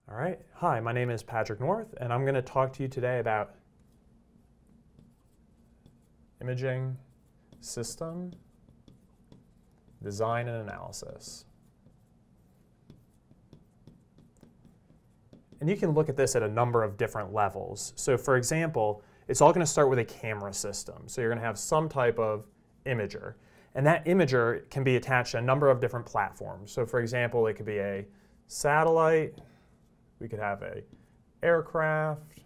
All right, hi, my name is Patrick North, and I'm going to talk to you today about imaging system design and analysis. And you can look at this at a number of different levels. So for example, it's all going to start with a camera system. So you're going to have some type of imager. And that imager can be attached to a number of different platforms. So for example, it could be a satellite, we could have an aircraft,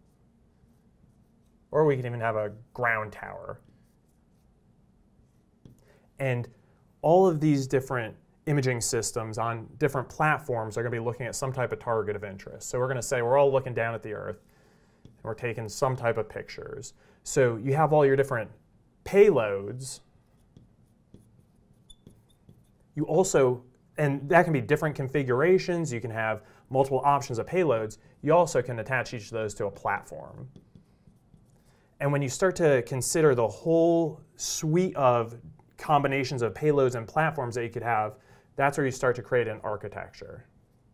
or we could even have a ground tower. And all of these different imaging systems on different platforms are going to be looking at some type of target of interest. So we're going to say we're all looking down at the Earth, and we're taking some type of pictures. So you have all your different payloads. You also, and that can be different configurations. You can have multiple options of payloads. You also can attach each of those to a platform. And when you start to consider the whole suite of combinations of payloads and platforms that you could have, that's where you start to create an architecture.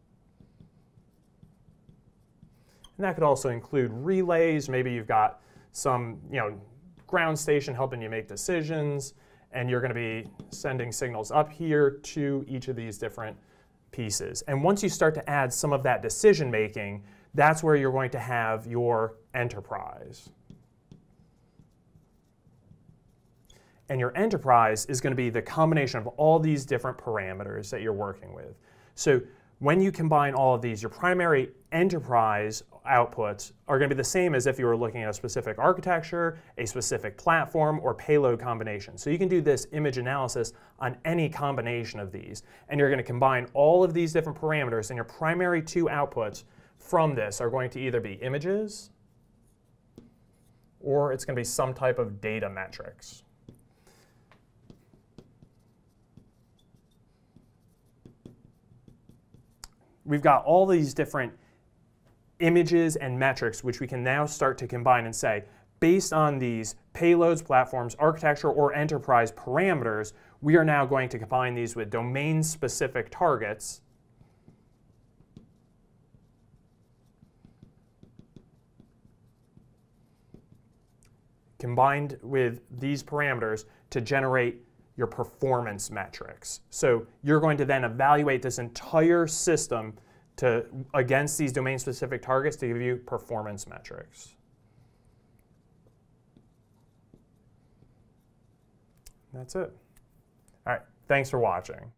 And that could also include relays. Maybe you've got some ground station helping you make decisions, and you're going to be sending signals up here to each of these different pieces. And once you start to add some of that decision making, that's where you're going to have your enterprise. And your enterprise is going to be the combination of all these different parameters that you're working with. So when you combine all of these, your primary enterprise outputs are going to be the same as if you were looking at a specific architecture, a specific platform, or payload combination. So you can do this image analysis on any combination of these. And you're going to combine all of these different parameters, and your primary two outputs from this are going to either be images, or it's going to be some type of data metrics. We've got all these different images and metrics which we can now start to combine and say, based on these payloads, platforms, architecture, or enterprise parameters, we are now going to combine these with domain-specific targets combined with these parameters to generate your performance metrics. So you're going to then evaluate this entire system against these domain-specific targets to give you performance metrics. That's it. All right, thanks for watching.